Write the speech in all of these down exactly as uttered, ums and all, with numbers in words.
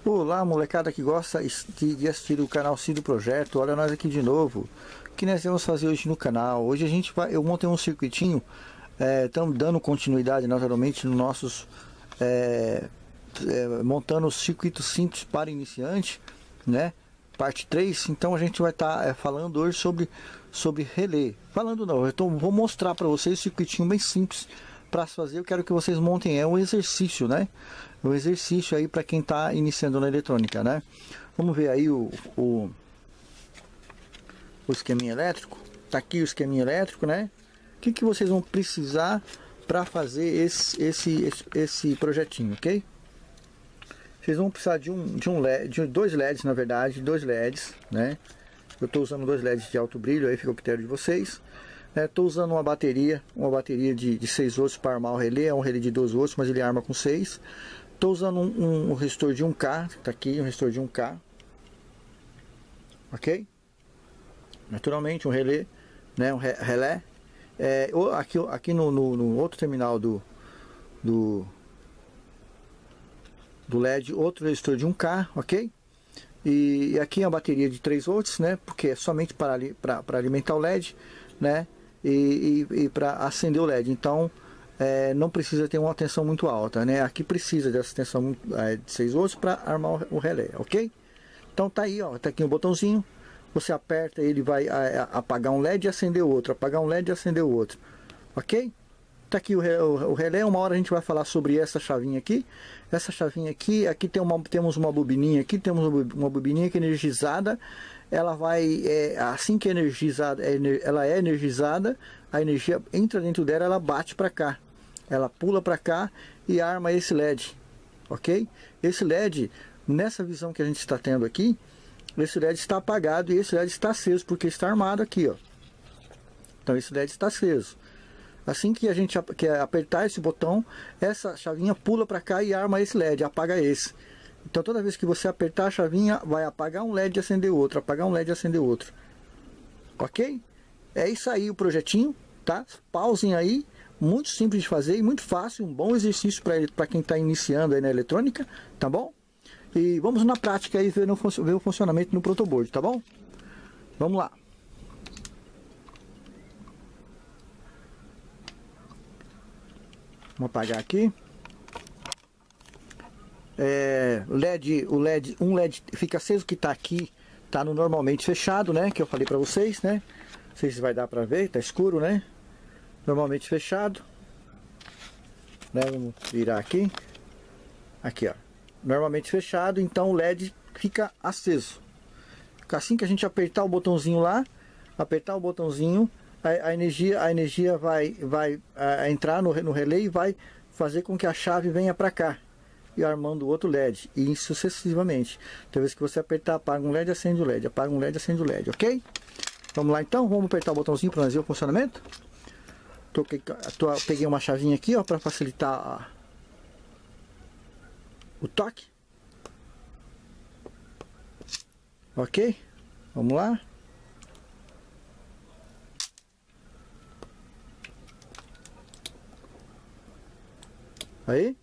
Olá, molecada que gosta de assistir o canal Cid Projeto. Olha nós aqui de novo. O que nós vamos fazer hoje no canal? Hoje a gente vai, eu montei um circuitinho, estamos é, dando continuidade naturalmente nos nossos é, é, montando os circuitos simples para iniciante, né? Parte três. Então a gente vai estar tá, é, falando hoje sobre sobre relé. Falando não, então vou mostrar para vocês um circuitinho bem simples para fazer. Eu quero que vocês montem, é um exercício, né? Um exercício aí para quem está iniciando na eletrônica, né? Vamos ver aí o, o, o esqueminha elétrico. Tá aqui o esqueminha elétrico, né? O que, que vocês vão precisar para fazer esse, esse, esse, esse projetinho, ok? Vocês vão precisar de um, de um L E D, de dois L E Ds, na verdade, dois L E Ds, né? Eu estou usando dois L E Ds de alto brilho, aí fica o critério de vocês. Estou é, usando uma bateria, uma bateria de, de seis volts para armar o relé, é um relé de doze volts, mas ele arma com seis. Estou usando um, um, um resistor de um K, está aqui um resistor de um K, ok? Naturalmente um relé, né, um relé. É, aqui aqui no, no, no outro terminal do, do, do L E D, outro resistor de um K, ok? E, e aqui é uma bateria de três volts, né, porque é somente para, para, para alimentar o L E D, né, e, e, e para acender o L E D. Então É, não precisa ter uma tensão muito alta, né? Aqui precisa dessa tensão é, de seis volts para armar o relé, ok? Então tá aí, ó, tá aqui um botãozinho, você aperta, ele vai a, a, apagar um L E D e acender o outro, apagar um L E D e acender o outro, ok? Tá aqui o, o, o relé. Uma hora a gente vai falar sobre essa chavinha aqui. Essa chavinha aqui, aqui tem uma, temos uma bobininha aqui, temos uma bobininha que é energizada. Ela vai, é, assim que é energizada, é, ela é energizada, a energia entra dentro dela, ela bate para cá, ela pula para cá e arma esse L E D, ok? Esse L E D, nessa visão que a gente está tendo aqui, esse L E D está apagado e esse L E D está aceso, porque está armado aqui, ó. Então esse L E D está aceso. Assim que a gente quer apertar esse botão, essa chavinha pula para cá e arma esse L E D, apaga esse. Então toda vez que você apertar a chavinha, vai apagar um L E D e acender outro, apagar um L E D e acender outro. Ok? É isso aí o projetinho, tá? Pausem aí, muito simples de fazer e muito fácil, um bom exercício para quem está iniciando aí na eletrônica, tá bom? E vamos na prática aí ver, no, ver o funcionamento no protoboard, tá bom? Vamos lá. Vamos apagar aqui. É, o L E D, o L E D, um L E D fica aceso que está aqui, está no normalmente fechado, né? Que eu falei para vocês, né? Não sei se vai dar para ver, tá escuro, né? Normalmente fechado, né? Vamos virar aqui, aqui, ó. Normalmente fechado, então o L E D fica aceso. Assim que a gente apertar o botãozinho lá, apertar o botãozinho, a, a energia, a energia vai, vai a, entrar no, no relé e vai fazer com que a chave venha para cá e armando o outro L E D, e sucessivamente. Toda vez que você apertar, apaga um L E D, acende o L E D, apaga um L E D, acende o L E D, ok? Vamos lá então, vamos apertar o botãozinho para nós ver o funcionamento. Toquei, tô, peguei uma chavinha aqui, ó, para facilitar a, o toque. Ok? Vamos lá. Aí.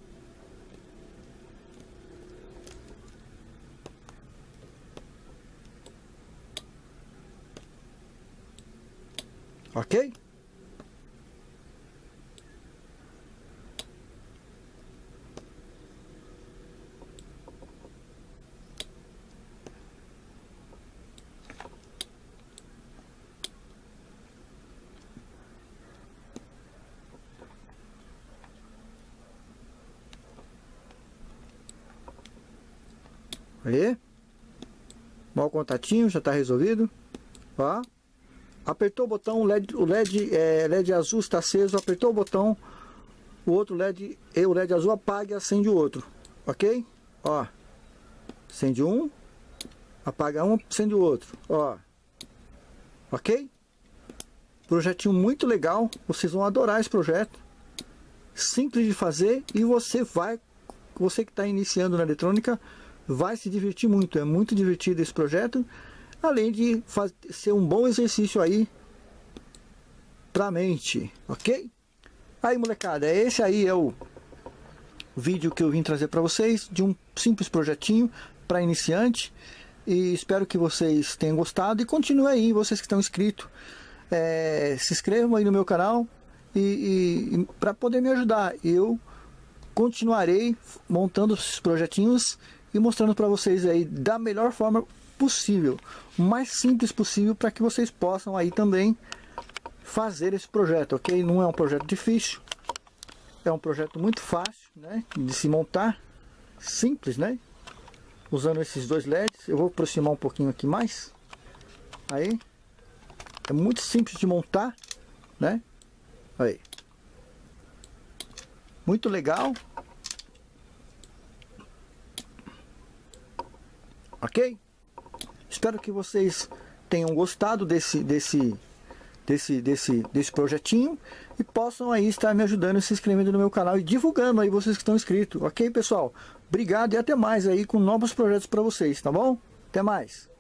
Ok? Aí. Mau contatinho, já está resolvido. Ó. Apertou o botão, o L E D, o L E D, é, L E D azul está aceso, apertou o botão, o outro L E D, e o L E D azul apaga e acende o outro, ok? Ó, acende um, apaga um, acende o outro, ó, ok? Projetinho muito legal, vocês vão adorar esse projeto, simples de fazer e você vai, você que está iniciando na eletrônica, vai se divertir muito, é muito divertido esse projeto. Além de fazer, ser um bom exercício aí pra mente, ok? Aí molecada, esse aí é o vídeo que eu vim trazer para vocês, de um simples projetinho para iniciante. E espero que vocês tenham gostado e continue aí, vocês que estão inscritos, é, se inscrevam aí no meu canal e, e, e para poder me ajudar. Eu continuarei montando esses projetinhos e mostrando para vocês aí da melhor forma possível, o mais simples possível, para que vocês possam aí também fazer esse projeto, ok? Não é um projeto difícil, é um projeto muito fácil, né, de se montar, simples, né? Usando esses dois L E Ds, eu vou aproximar um pouquinho aqui mais. Aí, é muito simples de montar, né? Aí, muito legal. Ok? Espero que vocês tenham gostado desse desse desse desse desse projetinho e possam aí estar me ajudando, se inscrevendo no meu canal e divulgando aí vocês que estão inscritos. Ok, pessoal? Obrigado e até mais aí com novos projetos para vocês, tá bom? Até mais.